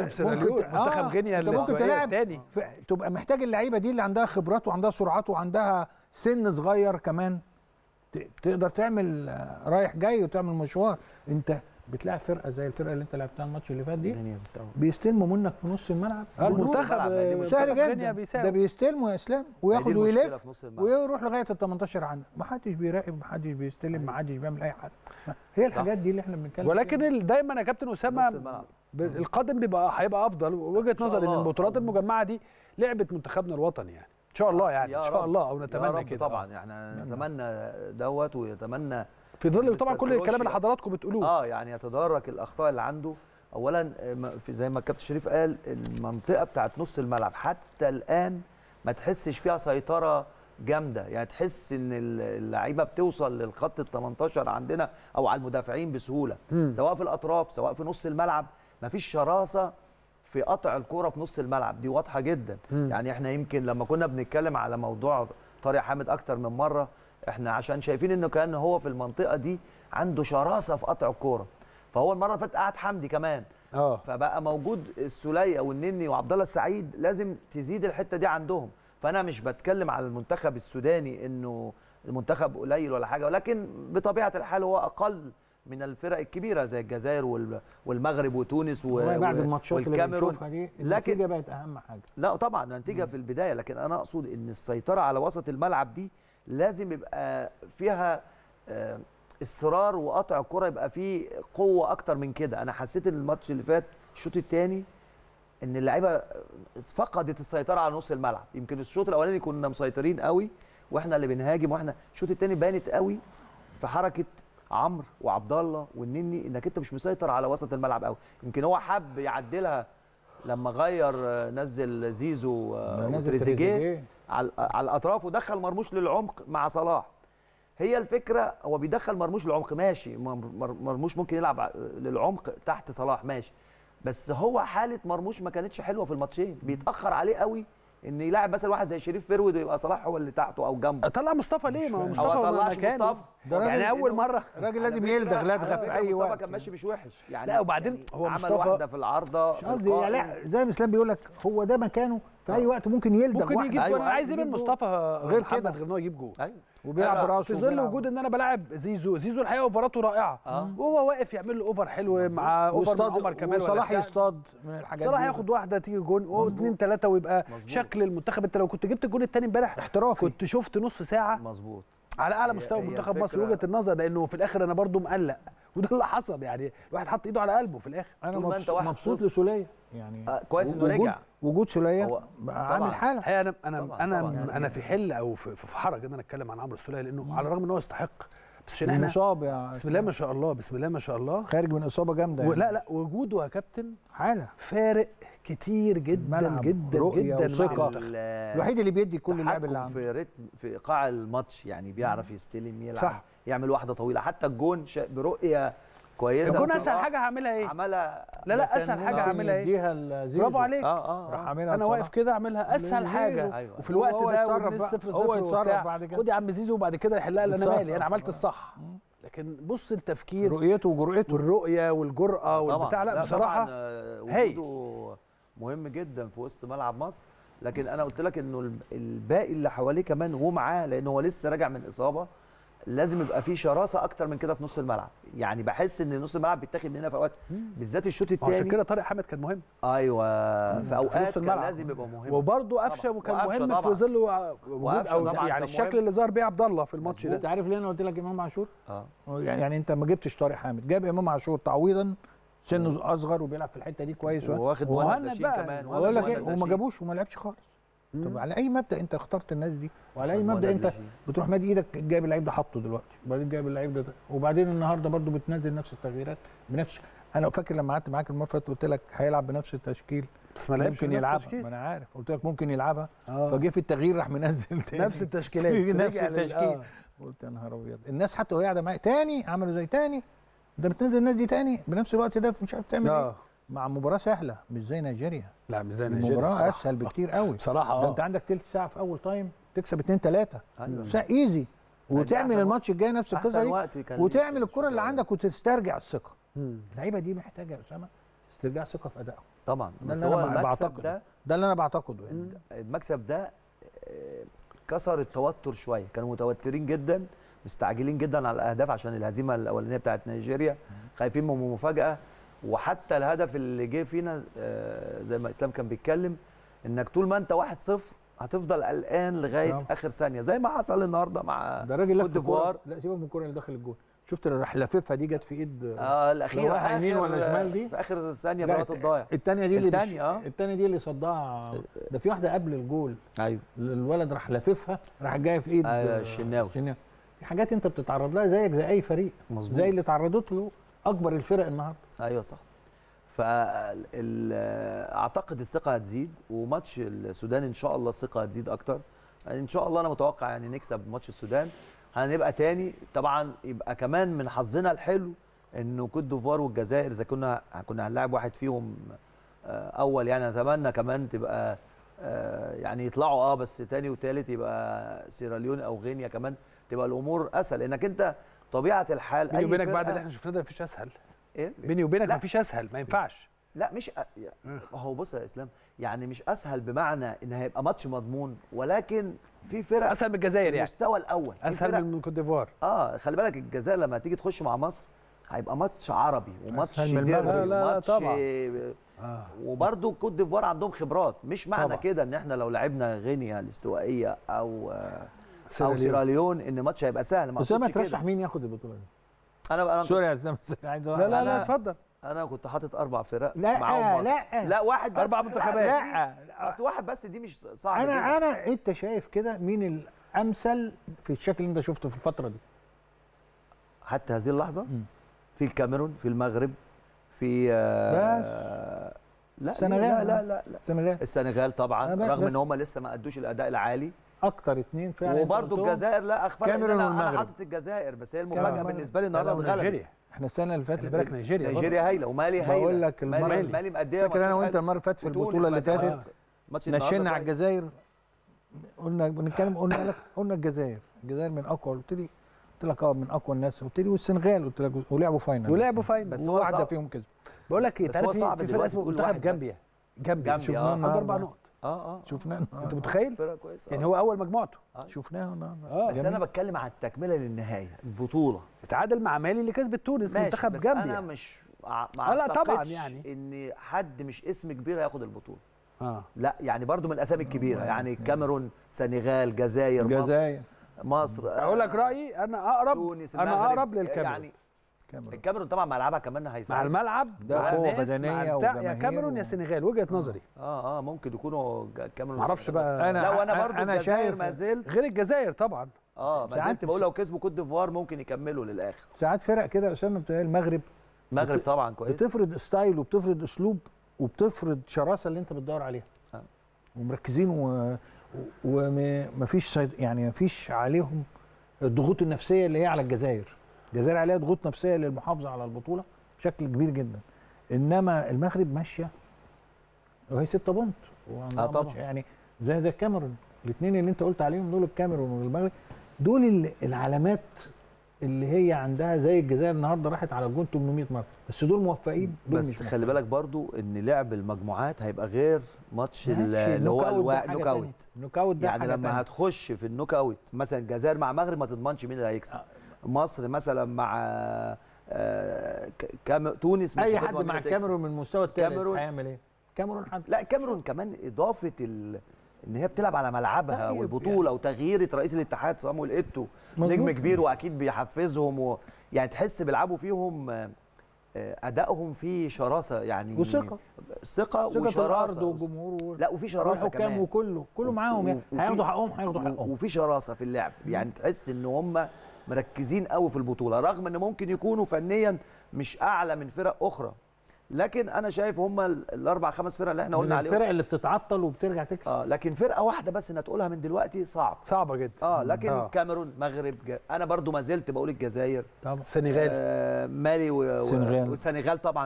منتخب غينيا اللي ممكن تلعب تاني، تبقى محتاج اللعيبه دي اللي عندها خبرات وعندها سرعات وعندها سن صغير كمان، تقدر تعمل رايح جاي وتعمل مشوار. انت بتلاعب فرقه زي الفرقه اللي انت لعبتها الماتش اللي فات دي، بيستلموا منك في نص الملعب. المنتخب سهل جدا، ده بيستلموا يا اسلام وياخد ويلف ويروح لغايه ال 18 عندك، ما حدش بيراقب، ما حدش بيستلم، ما حدش بيعمل اي حاجه. هي الحاجات دي اللي احنا بنتكلم ولكن دايما يا كابتن اسامه القادم هيبقى افضل. وجهه نظري ان البطولات المجمعه دي لعبه منتخبنا الوطني يعني ان شاء الله، يعني ان شاء الله، او نتمنى كده طبعا. يعني نتمنى دوت، ويتمنى في ظل طبعا كل الكلام اللي حضراتكم بتقولوه يعني يتدارك الاخطاء اللي عنده. اولا زي ما الكابتن شريف قال، المنطقه بتاعت نص الملعب حتى الان ما تحسش فيها سيطره جامده، يعني تحس ان اللعيبه بتوصل للخط ال 18 عندنا او على المدافعين بسهوله، سواء في الاطراف سواء في نص الملعب. ما فيش شراسه في قطع الكوره في نص الملعب، دي واضحه جدا. يعني احنا يمكن لما كنا بنتكلم على موضوع طارق حامد اكتر من مره، احنا عشان شايفين انه كان هو في المنطقه دي عنده شراسه في قطع الكوره، فهو المره اللي فاتت قعد حمدي كمان، فبقى موجود السوليه والنني وعبد الله السعيد، لازم تزيد الحته دي عندهم. فانا مش بتكلم على المنتخب السوداني انه المنتخب قليل ولا حاجه، ولكن بطبيعه الحال هو اقل من الفرق الكبيره زي الجزائر والمغرب وتونس بعد الماتشات اللي بنشوفها دي النتيجه بقت اهم حاجه. لا طبعا النتيجه في البدايه، لكن انا اقصد ان السيطره على وسط الملعب دي لازم يبقى فيها اصرار، وقطع الكره يبقى فيه قوه اكتر من كده. انا حسيت ان الماتش اللي فات الشوط الثاني ان اللعيبه فقدت السيطره على نص الملعب. يمكن الشوط الاولاني كنا مسيطرين قوي واحنا اللي بنهاجم، واحنا الشوط الثاني بانت قوي في حركه عمرو وعبد الله والنني انك انت مش مسيطر على وسط الملعب قوي. يمكن هو حب يعدلها لما غير، نزل زيزو وتريزيجيه على الاطراف ودخل مرموش للعمق مع صلاح. هي الفكره، هو بيدخل مرموش للعمق ماشي، مرموش ممكن يلعب للعمق تحت صلاح ماشي، بس هو حاله مرموش ما كانتش حلوه في الماتشين، بيتاخر عليه قوي ان يلاعب مثلا واحد زي شريف فرود ويبقى صلاح هو اللي تحته او جنبه. طلع مصطفى ليه؟ ما هو مصطفى ما طلعش مصطفى، يعني اول مره الراجل لازم يلدغ لدغه في اي وقت. مصطفى كان ماشي مش وحش يعني. لا وبعدين يعني هو عمل واحده في العارضه قصدي يعني زي ما اسلام بيقول لك هو ده مكانه في اي وقت ممكن يلدغ، ممكن يجيب جول. انا عايز ايه من مصطفى غير كده، غير ان هو يجيب جول. ايوه وبيلعب براسه في ظل وجود ان انا بلاعب زيزو الحقيقه اوفراته رائعه، وهو واقف يعمل له اوفر حلو مع اوفر مع عمر كمال، وصلاح يصطاد من الحاجات دي. صلاح ياخد واحده تيجي جون واثنين ثلاثه ويبقى شكل المنتخب. انت لو كنت جبت الجون الثاني امبارح احترافي كنت شفت نص ساعه مظبوط على اعلى مستوى منتخب مصر. وجهه النظر لانه في الاخر انا برضو مقلق، وده اللي حصل. يعني الواحد حط ايده على قلبه في الاخر. انا مبسوط لسوليه يعني كويس انه رجع. وجود سوليه عامل حاله. الحقيقه انا في حل او في حرج ان انا اتكلم عن عمرو السوليه، لانه على الرغم ان هو يستحق، بس عشان احنا مصاب يعني بسم الله ما شاء الله، بسم الله ما شاء الله، خارج من اصابه جامده يعني. لا وجوده يا كابتن حاله فارق كتير جدا جدا جدا وثقه. الوحيد اللي بيدي كل اللعب اللي عنده في رتم في ايقاع الماتش، يعني بيعرف يستلم، يلعب صح. يعمل واحده طويله، حتى الجون برؤيه كويسه. الجون اسهل حاجه هعملها ايه؟ عملها لا اسهل حاجه هعملها ايه؟ برافو عليك. راح عاملها انا واقف كده اعملها اسهل حاجه. أيوة. وفي الوقت ده والناس 0-0 هو يتصرف بعد كده. خد يا عم زيزو وبعد كده يحلها لي انا مالي، انا عملت الصح. لكن بص التفكير، رؤيته وجرأته والرؤيه والجرأه والبتاع. لا بصراحه وجوده مهم جدا في وسط ملعب مصر. لكن انا قلت لك انه الباقي اللي حواليه كمان هو معاه، لان هو لسه راجع من اصابه، لازم يبقى في شراسه اكتر من كده في نص الملعب. يعني بحس ان نص الملعب بيتاخد مننا في اوقات، بالذات الشوط الثاني. عشان كده طارق حامد كان مهم. ايوه في اوقات كان لازم يبقى مهم. وبرده قفشه كان مهم في ظل وجود او يعني الشكل اللي ظهر بيه عبد الله في الماتش ده. انت عارف ليه انا قلت لك امام عاشور؟ يعني انت ما جبتش طارق حامد، جاب امام عاشور تعويضا، سنه اصغر وبيلعب في الحته دي كويس، واخد مهند كمان وما جابوش وما لعبش خالص. طب على اي مبدا انت اخترت الناس دي؟ وعلى اي مبدا انت بتروح مادي ايدك جايب اللعيب ده حطه دلوقتي، وبعدين جايب اللعيب ده، وبعدين النهارده برده بتنزل نفس التغييرات بنفس. انا فاكر لما قعدت معاك المره اللي فاتت قلت لك هيلعب بنفس التشكيل، بس ما لعبش ممكن يلعبها. ما انا عارف، قلت لك ممكن يلعبها. فجه في التغيير راح منزل تاني نفس التشكيلات نفس التشكيل. قلت يا نهار ابيض، الناس حتى وهي قاعده معايا تاني عملوا زي تاني، ده بتنزل الناس دي تاني بنفس الوقت ده، مش عارف تعمل ايه مع مباراه سهله مش زي نيجيريا. لا مش زي نيجيريا، المباراه اسهل بكتير قوي بصراحه. ده انت عندك تلت ساعه في اول تايم تكسب 2-3 ساعه ايزي، وتعمل الماتش الجاي نفس القصه دي، وتعمل الكره اللي عندك وتسترجع الثقه. اللعيبه دي محتاجه يا اسامه استرجاع ثقه في ادائهم طبعا. بس هو المكسب ده اللي انا بعتقده يعني. المكسب ده كسر التوتر شويه، كانوا متوترين جدا، مستعجلين جدا على الاهداف عشان الهزيمه الاولانيه بتاعت نيجيريا، خايفين من مفاجاه. وحتى الهدف اللي جه فينا زي ما اسلام كان بيتكلم، انك طول ما انت 1-0 هتفضل قلقان لغايه اخر ثانيه، زي ما حصل النهارده مع كوت ديفوار. لا سيبك من الكوره اللي داخل الجول، شفت الراح لاففها دي جت في ايد الاخيره يمين ولا شمال دي في اخر ثانيه في الوقت الضايع. الثانيه دي اللي صدها، ده في واحده قبل الجول. ايوه الولد راح لاففها، راح جايه في ايد الشناوي. في حاجات انت بتتعرض لها زيك زي اي فريق. مظبوط. زي اللي تعرضت له اكبر الفرق النهارده. ايوه صح. فاعتقد الثقه هتزيد، وماتش السودان ان شاء الله الثقه هتزيد اكتر. يعني ان شاء الله انا متوقع يعني نكسب ماتش السودان، هنبقى تاني. طبعا يبقى كمان من حظنا الحلو انه كوت ديفوار والجزائر اذا كنا هنلاعب واحد فيهم اول، يعني نتمنى كمان تبقى يعني يطلعوا بس تاني وتالت يبقى سيراليون او غينيا، كمان تبقى الامور اسهل، لانك انت طبيعه الحال بيني وبينك بعد اللي احنا شفناه ده مفيش اسهل. ايه بيني وبينك مفيش اسهل، ما ينفعش. لا مش هو بص يا اسلام، يعني مش اسهل بمعنى ان هيبقى ماتش مضمون، ولكن في فرق اسهل من الجزائر، يعني المستوى الاول اسهل من كوت ديفوار. خلي بالك الجزائر لما تيجي تخش مع مصر هيبقى ماتش عربي وماتش ديربي وماتش وبرده كوت ديفوار عندهم خبرات. مش معنى كده ان احنا لو لعبنا غينيا الاستوائيه او سيراليون ان ماتش هيبقى سهل. بس ما ترشح مين ياخد البطوله دي؟ انا سوري يا اسلام، لا اتفضل. انا كنت حاطط 4 فرق معاهم مصر. لا واحد بس، 4 منتخبات. لا اصل واحد بس دي مش صعب. انت شايف كده مين الامثل في الشكل اللي انت شفته في الفتره دي حتى هذه اللحظه؟ في الكاميرون، في المغرب، في السنغال. لا السنغال طبعا، رغم ان هم لسه ما ادوش الاداء العالي. اكتر 2 فعلا. وبرده الجزائر لا اخفى، الكاميرون انا حاطط الجزائر، بس هي المفاجاه بالنسبه لي النهارده اتغلبت. احنا السنه اللي فاتت بالك نيجيريا هايله ومالي هايله. بقول لك مالي مأديه. فاكر انا وانت المره اللي فاتت في البطوله اللي فاتت نشنا على الجزائر، قلنا بنتكلم، قلنا الجزائر من اقوى، قلت لك من اقوى الناس، قلت لي والسنغال، قلت لك ولعبوا فاينل بس واحده فيهم كسب. بقول لك ايه، تعرف في فرق اسمه منتخب جامبيا شفناه عنده 4 نقط. شفناه. انت متخيل؟ يعني هو اول مجموعته شفناه النهارده. بس انا بتكلم على التكمله للنهايه، البطوله اتعادل مع مالي اللي كسبت تونس، منتخب جامبيا. انا مش لا طبعا يعني ان حد مش اسم كبير هياخد البطوله. لا يعني برضو من الاسامي الكبيره، يعني الكاميرون، سنغال، جزائر، مصر. اقول لك رايي، انا اقرب للكاميرون. يعني الكاميرون طبعا ملعبها كمان هيساعد، مع الملعب ده قوه بدنيه يا كاميرون يا سنغال، وجهه نظري. ممكن يكونوا الكاميرون، معرفش بقى. انا برضو انا شايف ما زلت غير الجزائر طبعا. ما زلت بقول لو كسبوا كوت ديفوار ممكن يكملوا للاخر. ساعات فرق كده يا اسامه بتلاقي المغرب طبعا كويس، بتفرض ستايل وبتفرض اسلوب وبتفرض شراسه اللي انت بتدور عليها. ومركزين ومفيش يعني مفيش عليهم الضغوط النفسيه اللي هي على الجزائر. الجزائر عليها ضغوط نفسيه للمحافظه على البطوله، بشكل كبير جدا. انما المغرب ماشيه وهي 6 بونت طبعا يعني زي الكاميرون. الاثنين اللي انت قلت عليهم دول، الكاميرون والمغرب، دول العلامات اللي هي عندها زي الجزائر النهارده راحت على الجون 800 مره، بس دول موفقين. دول بس مش خلي بالك برضو ان لعب المجموعات هيبقى غير ماتش اللي هو النوك اوت ده يعني لما هتخش في النوك اوت مثلا الجزائر مع المغرب ما تضمنش مين اللي هيكسب. مصر مثلا مع تونس مش اي حد مع الكاميرون من المستوى الثالث هيعمل ايه؟ كاميرون لا الكاميرون كمان اضافه ان هي بتلعب على ملعبها والبطوله يعني. وتغيير رئيس الاتحاد صامويل ايتو نجم كبير واكيد بيحفزهم يعني تحس بيلعبوا فيهم ادائهم فيه شراسه يعني ثقه وشراسه والجمهور لا وفي شراسه كمان وكله معاهم يعني هياخدوا حقهم وفي شراسه في اللعب يعني تحس ان هم مركزين قوي في البطوله رغم ان ممكن يكونوا فنيا مش اعلى من فرق اخرى لكن انا شايف هم الاربع خمس فرق اللي احنا قلنا عليهم الفرق اللي بتتعطل وبترجع تكسب لكن فرقه واحده بس انها تقولها من دلوقتي صعبه جدا لكن الكاميرون مغرب انا برضو ما زلت بقول الجزائر طبعا السنغال مالي والسنغال طبعا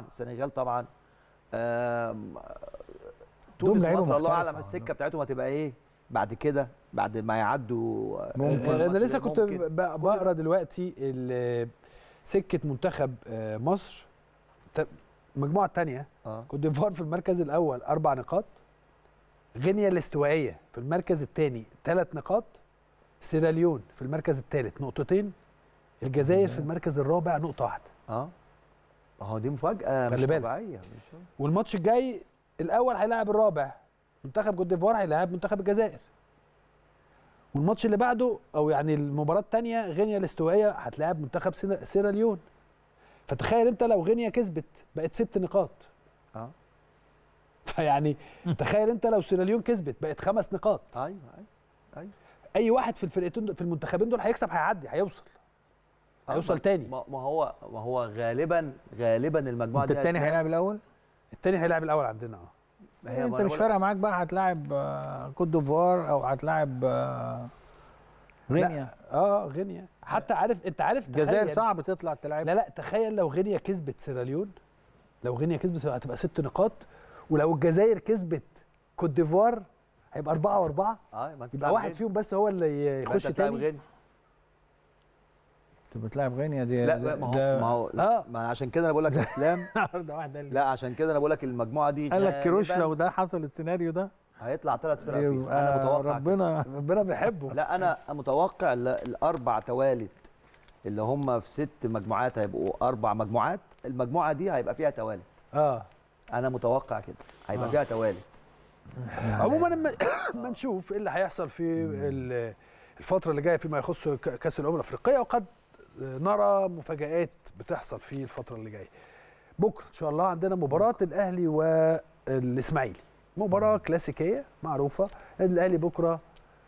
تونس مصر الله اعلم السكه بتاعتهم هتبقى ايه بعد كده بعد ما يعدوا انا لسه كنت بقرا دلوقتي سكه منتخب مصر المجموعه الثانيه كوت ديفوار في المركز الاول 4 نقاط، غينيا الاستوائيه في المركز الثاني 3 نقاط، سيراليون في المركز الثالث 2 نقطتين، الجزائر في المركز الرابع 1 نقطة. اهو دي مفاجاه مش طبيعيه. والماتش الجاي الاول هيلاعب الرابع منتخب كوت ديفوار هيلاعب منتخب الجزائر، والماتش اللي بعده او يعني المباراه الثانيه غينيا الاستوائيه هتلاعب منتخب سيراليون. فتخيل انت لو غينيا كسبت بقت 6 نقاط. فيعني تخيل انت لو سيراليون كسبت بقت 5 نقاط. ايوه اي واحد في الفرقتين في المنتخبين دول هيكسب هيعدي هيوصل تاني. ما هو غالبا المجموعه دي الثاني هيلاعب الاول. الثاني هيلاعب الاول عندنا. انت مش فارقه معاك بقى هتلاعب كوت ديفوار او هتلاعب غينيا. غينيا حتى انت عارف الجزائر صعب تطلع تلعب. لا تخيل لو غينيا كسبت سيراليون، لو غينيا كسبت هتبقى 6 نقاط، ولو الجزائر كسبت كوت ديفوار هيبقى 4 و4. يبقى واحد فيهم بس هو اللي يخش تاني. انت بتلعب غينيا دي لا ما عشان كده انا بقول لك يا اسلام لا عشان كده انا بقول لك المجموعه دي قال لك كيروش لو ده حصل السيناريو ده هيطلع 3 فرق فيه. انا متوقع ربنا بيحبه. لا انا متوقع الاربع توالت اللي هم في 6 مجموعات هيبقوا 4 مجموعات، المجموعه دي هيبقى فيها توالت. انا متوقع كده هيبقى فيها توالت. عموما ما نشوف ايه اللي هيحصل في الفتره اللي جايه فيما يخص كاس الامم الافريقيه، وقد نرى مفاجآت بتحصل في الفتره اللي جايه. بكره ان شاء الله عندنا مباراه الاهلي والاسماعيلي، مباراه كلاسيكيه معروفه. الاهلي بكره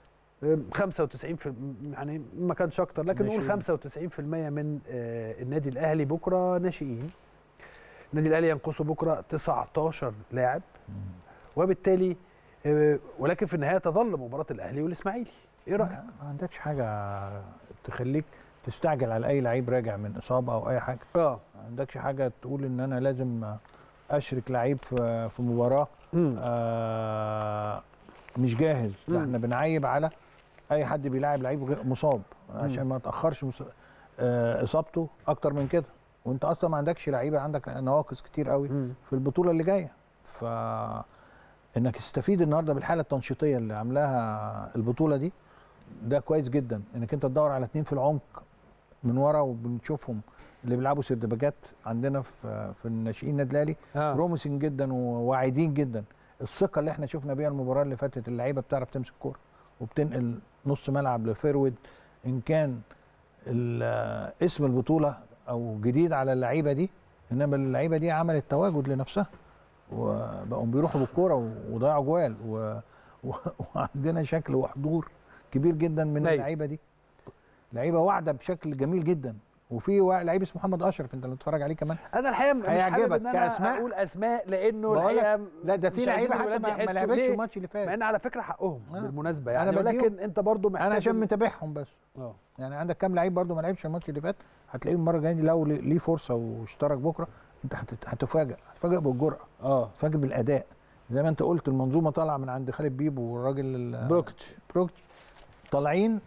95 يعني ما كانش اكتر، لكن نقول 95% من النادي الاهلي بكره ناشئين. النادي الاهلي ينقصه بكره 19 لاعب، وبالتالي ولكن في النهايه تظل مباراه الاهلي والاسماعيلي. ايه رايك؟ ما عندكش حاجه تخليك تستعجل على اي لعيب راجع من اصابه او اي حاجه. ما عندكش حاجه تقول ان انا لازم اشرك لعيب في مباراه مش جاهز. لا احنا بنعيب على اي حد بيلاعب لعيب مصاب عشان ما تاخرش اصابته اكتر من كده، وانت اصلا ما عندكش لعيبه، عندك نواقص كتير قوي في البطوله اللي جايه. ف انك تستفيد النهارده بالحاله التنشيطيه اللي عاملاها البطوله دي، ده كويس جدا. انك انت تدور على 2 في العمق من ورا، وبنشوفهم اللي بيلعبوا سردباكات عندنا في الناشئين النادي الاهلي بروميسنج جدا وواعدين جدا. الثقه اللي احنا شفنا بيها المباراه اللي فاتت، اللعيبه بتعرف تمسك كوره وبتنقل نص ملعب لفيرود. ان كان اسم البطوله او جديد على اللعيبه دي، انما اللعيبه دي عملت تواجد لنفسها وبقوا بيروحوا بالكوره وضيعوا جوال وعندنا شكل وحضور كبير جدا من اللعيبه دي. لعيبه واعده بشكل جميل جدا. وفي لعيب اسمه محمد اشرف انت لو تتفرج عليه كمان انا الحقيقه مش حابب ان انا اقول اسماء لانه الحقيقه لا ده في لعيبه حتى ما لعبتش الماتش اللي فات، مع ان على فكره حقهم بالمناسبه يعني، ولكن انت برضو محتاج. انا عشان متابعهم بس يعني عندك كام لعيب برضو ما لعبش الماتش اللي فات، هتلاقيهم المره الجايه لو ليه فرصه واشترك بكره انت هتفاجئ بالجرأه، هتفاجئ بالاداء. زي ما انت قلت المنظومه طالعه من عند خالد بيبو والراجل بروكتش طالعين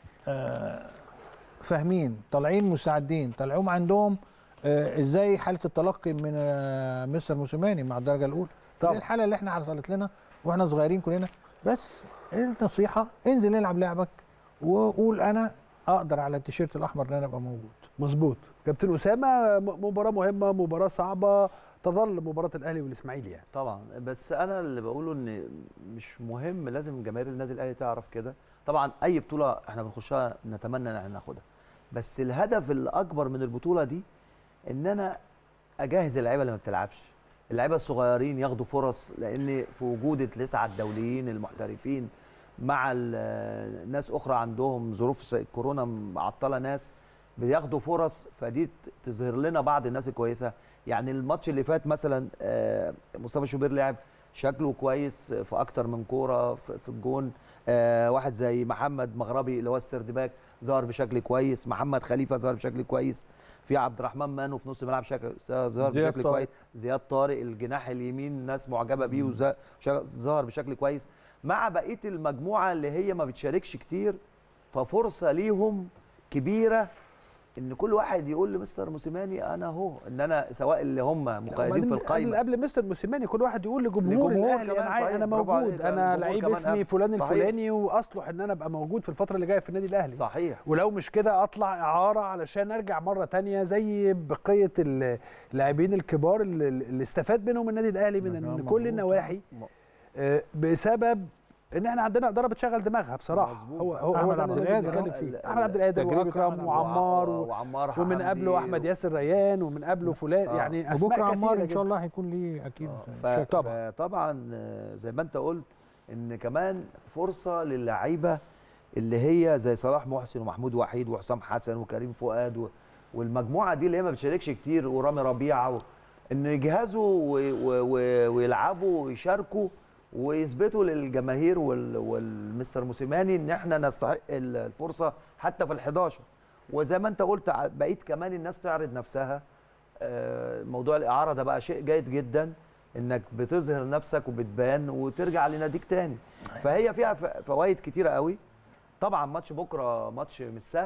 فاهمين، طالعين مساعدين، طالعين عندهم ازاي حاله التلقي من مستر موسيماني مع الدرجه الاولى. طبعا الحاله اللي احنا حصلت لنا واحنا صغيرين كلنا. بس النصيحه انزل العب لعبك وقول انا اقدر على التيشيرت الاحمر ان انا ابقى موجود. مظبوط. كابتن اسامه، مباراه مهمه، مباراه صعبه، تظل مباراه الاهلي والاسماعيلي يعني. طبعا، بس انا اللي بقوله ان مش مهم، لازم جماهير النادي الاهلي تعرف كده. طبعا اي بطوله احنا بنخشها نتمنى ان احنا ناخدها، بس الهدف الاكبر من البطوله دي ان انا اجهز اللعيبه اللي ما بتلعبش، اللعيبه الصغيرين ياخدوا فرص، لان في وجود التسعه الدوليين المحترفين مع ناس اخرى عندهم ظروف الكورونا معطله ناس، بياخدوا فرص، فدي تظهر لنا بعض الناس الكويسه. يعني الماتش اللي فات مثلا مصطفى شوبير لعب شكله كويس في اكتر من كوره في الجون. واحد زي محمد مغربي اللي هو السيرد باك ظهر بشكل كويس، محمد خليفه ظهر بشكل كويس، في عبد الرحمن مانو في نص الملعب ظهر بشكل كويس، زياد طارق الجناح اليمين الناس معجبه بيه وظهر بشكل كويس، مع بقيه المجموعه اللي هي ما بتشاركش كتير. ففرصه ليهم كبيره ان كل واحد يقول لمستر موسيماني انا اهو، ان انا سواء اللي هم مقيدين في القايمه قبل مستر موسيماني كل واحد يقول لجمهور الاهلي انا موجود، انا لعيب اسمي فلان الفلاني واصلح ان انا ابقى موجود في الفتره اللي جايه في النادي الاهلي. صحيح. ولو مش كده اطلع اعاره علشان ارجع مره ثانيه زي بقيه اللاعبين الكبار اللي استفاد منهم النادي الاهلي من كل النواحي بسبب ان احنا عندنا اداره بتشغل دماغها بصراحه. هو ده اللي لازم نتكلم فيه. احمد عبد القادر واكرم وعمار ومن قبله احمد ياسر ريان ومن قبله فلان يعني اسماء وبكره عمار كتيرة ان شاء الله هيكون ليه اكيد. طبعا زي ما انت قلت ان كمان فرصه للعيبه اللي هي زي صلاح محسن ومحمود وحيد وحسام حسن وكريم فؤاد والمجموعه دي اللي هي ما بتشاركش كتير ورامي ربيعه ان يجهزوا ويلعبوا ويشاركوا ويثبتوا للجماهير والمستر موسيماني ان احنا نستحق الفرصه حتى في ال11. وزي ما انت قلت بقيت كمان الناس تعرض نفسها. موضوع الاعاره ده بقى شيء جيد جدا، انك بتظهر نفسك وبتبان وترجع لناديك تاني. فهي فيها فوائد كتيره قوي. طبعا ماتش بكره ماتش مش سهل.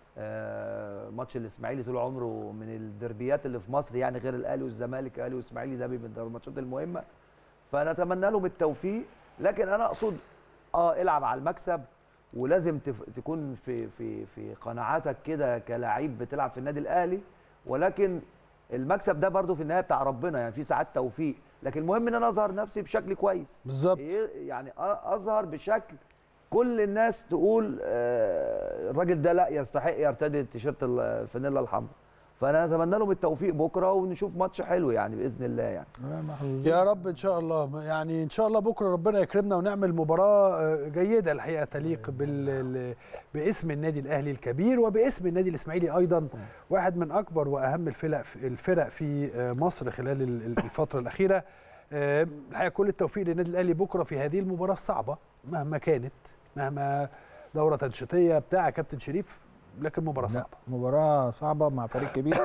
ماتش الاسماعيلي طول عمره من الدربيات اللي في مصر، يعني غير الاهلي والزمالك، الاهلي والاسماعيلي ده من الماتشات المهمه، فنتمنى لهم التوفيق. لكن انا اقصد العب على المكسب، ولازم تكون في قناعاتك كده كلاعب بتلعب في النادي الاهلي. ولكن المكسب ده برضو في النهايه بتاع ربنا، يعني في ساعات توفيق، لكن المهم ان انا اظهر نفسي بشكل كويس بالظبط، يعني اظهر بشكل كل الناس تقول الراجل ده لا يستحق يرتدي التيشيرت الفانيلا الحمراء. فانا اتمنى لهم التوفيق بكره ونشوف ماتش حلو يعني باذن الله يعني. يا رب ان شاء الله. يعني ان شاء الله بكره ربنا يكرمنا ونعمل مباراه جيده الحقيقه تليق باسم النادي الاهلي الكبير وباسم النادي الاسماعيلي ايضا، واحد من اكبر واهم الفرق في مصر خلال الفتره الاخيره. الحقيقه كل التوفيق للنادي الاهلي بكره في هذه المباراه الصعبه مهما كانت، مهما دوره تنشيطيه بتاع كابتن شريف، لكن مباراه صعبه. مباراه صعبه مع فريق كبير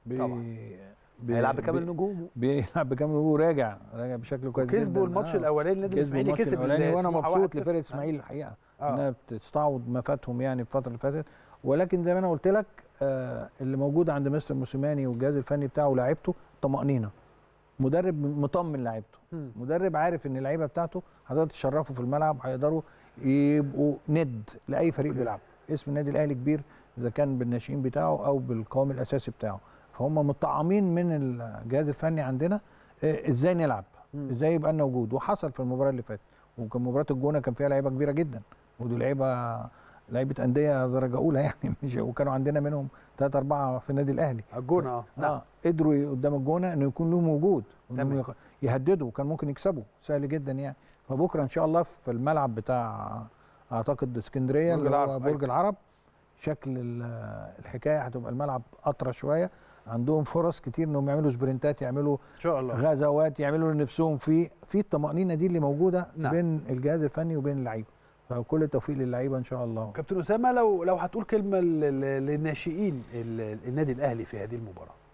بيلعب بكامل نجومه، بيلعب بكامل نجومه، راجع بشكل كويس جدا. كسبوا الماتش الاولاني، النادي الاسماعيلي كسب وانا مبسوط لفرقه الاسماعيلي الحقيقه انها بتستعوض ما فاتهم يعني الفتره اللي فاتت. ولكن زي ما انا قلت لك اللي موجود عند مستر موسيماني والجهاز الفني بتاعه ولاعيبته طمأنينه. مدرب مطمن لاعيبته، مدرب عارف ان اللعيبه بتاعته هتقدر تشرفوا في الملعب، هيقدروا يبقوا ند لاي فريق بيلعب. اسم النادي الاهلي كبير اذا كان بالناشئين بتاعه او بالقوام الاساسي بتاعه، فهم مطعمين من الجهاز الفني عندنا ازاي نلعب، ازاي يبقى لنا وجود. وحصل في المباراه اللي فاتت، وكان مباراه الجونه كان فيها لعيبه كبيره جدا، ودول لعيبه انديه درجه اولى يعني، مش وكانوا عندنا منهم 3 4 في النادي الاهلي. الجونه قدروا قدام الجونه انه يكون لهم وجود، انهم يهددوا، وكان ممكن يكسبوا سهل جدا يعني. فبكره ان شاء الله في الملعب بتاع اعتقد اسكندريه اللي هو برج العرب، شكل الحكايه هتبقى الملعب اطرى شويه، عندهم فرص كتير انهم يعملوا سبرنتات، يعملوا ان شاء الله غزوات، يعملوا لنفسهم في الطمانينه دي اللي موجوده بين الجهاز الفني وبين اللعيبه. فكل التوفيق للعيبه ان شاء الله. كابتن اسامه، لو هتقول كلمه للناشئين النادي الاهلي في هذه المباراه.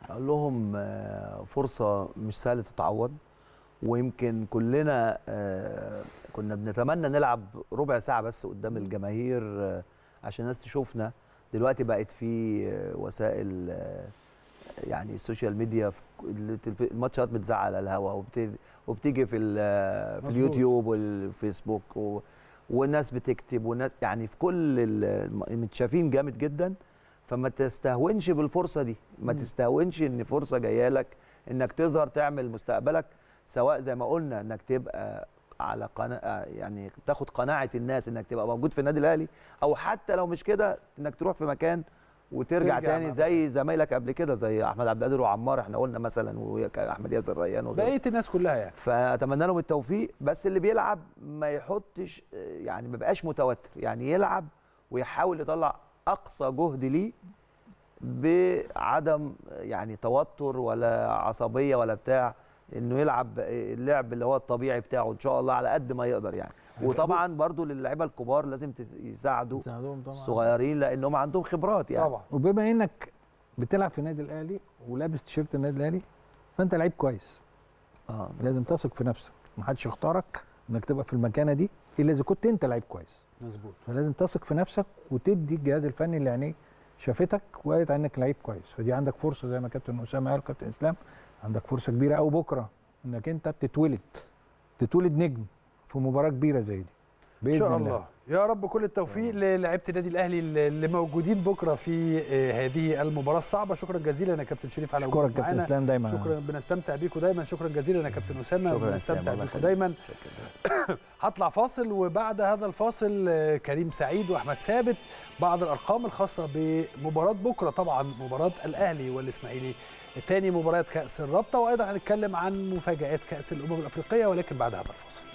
اقول لهم فرصه مش سهله تتعوض، ويمكن كلنا كنا بنتمنى نلعب ربع ساعه بس قدام الجماهير عشان الناس تشوفنا. دلوقتي بقت في وسائل يعني السوشيال ميديا، الماتشات بتذاع على الهواء وبتيجي في اليوتيوب والفيسبوك والناس بتكتب، والناس يعني في كل متشافين جامد جدا. فما تستهونش بالفرصه دي، ما تستهونش ان فرصه جايه لك انك تظهر تعمل مستقبلك، سواء زي ما قلنا انك تبقى على يعني تاخد قناعه الناس انك تبقى موجود في النادي الاهلي، او حتى لو مش كده انك تروح في مكان وترجع تاني زي زمايلك قبل كده، زي احمد عبد القادر وعمار احنا قلنا مثلا، واحمد ياسر ريان بقيه الناس كلها يعني. فاتمنى لهم التوفيق، بس اللي بيلعب ما يحطش يعني ما بقاش متوتر، يعني يلعب ويحاول يطلع اقصى جهد ليه بعدم يعني توتر ولا عصبيه ولا بتاع، انه يلعب اللعب اللي هو الطبيعي بتاعه ان شاء الله على قد ما يقدر يعني. وطبعا برضو للاعيبه الكبار لازم يساعدوا الصغيرين لانهم عندهم خبرات يعني طبعا. وبما انك بتلعب في النادي الاهلي ولابس تيشيرت النادي الاهلي فانت لعيب كويس. لازم تثق في نفسك، ما حدش اختارك انك تبقى في المكانه دي الا اذا كنت انت لعيب كويس. مظبوط. فلازم تثق في نفسك وتدي الجهاز الفني اللي عينيه شافتك وقالت عنك لعيب كويس، فدي عندك فرصه زي ما كابتن اسامه قال، كابتن اسلام عندك فرصه كبيره قوي بكره انك انت تتولد نجم في مباراه كبيره زي دي باذن الله. ان شاء الله يا رب. كل التوفيق للاعيبه النادي الاهلي اللي موجودين بكره في هذه المباراه الصعبه. شكرا جزيلا يا كابتن شريف على وجودك معانا. شكرا كابتن اسلام دايما. شكرا، بنستمتع بيكم دايما. شكرا جزيلا يا كابتن اسامه، بنستمتع بيكم دايما. هطلع فاصل، وبعد هذا الفاصل كريم سعيد واحمد ثابت بعض الارقام الخاصه بمباراه بكره، طبعا مباراه الاهلي والاسماعيلي ثاني مباريات كاس الرابطه، وايضا هنتكلم عن مفاجات كاس الامم الافريقيه، ولكن بعد هذا الفاصل.